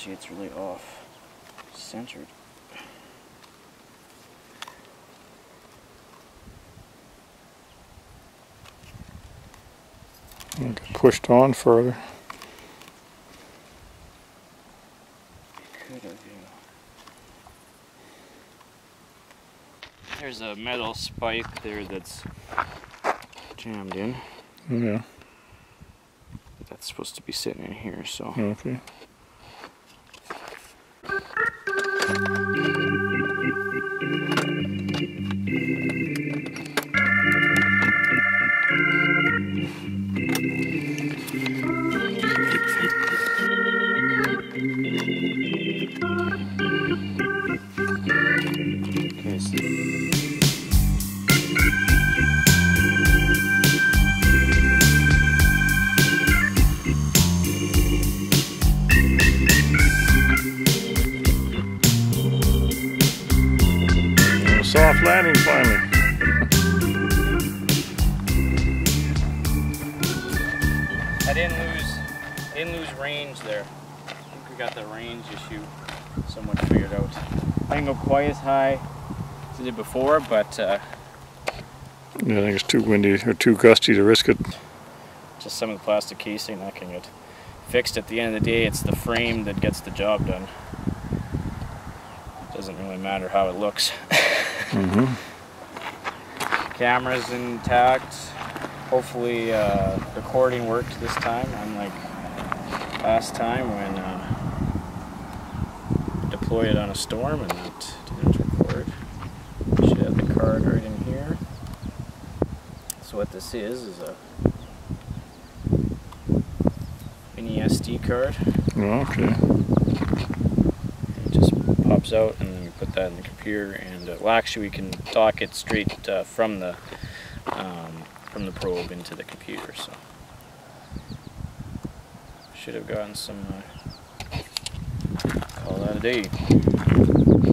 see it's really off centered. And pushed on further. Could have, yeah. There's a metal spike there that's jammed in. Yeah. That's supposed to be sitting in here, so. Okay. Okay, so Soft landing finally. I didn't lose range there. I think we got the range issue somewhat figured out. I didn't go quite as high as I did before, but Yeah, I think it's too windy or too gusty to risk it. just some of the plastic casing that can get fixed. At the end of the day, it's the frame that gets the job done. Doesn't really matter how it looks. Mm-hmm. Camera's intact. Hopefully recording worked this time, unlike last time when deployed it on a storm and it didn't record. Should have the card right in here. So what this is a mini SD card. Oh, okay. It just pops out and then we put that in the computer, and well, actually we can dock it straight from the probe into the computer. So should have gotten some call that a day.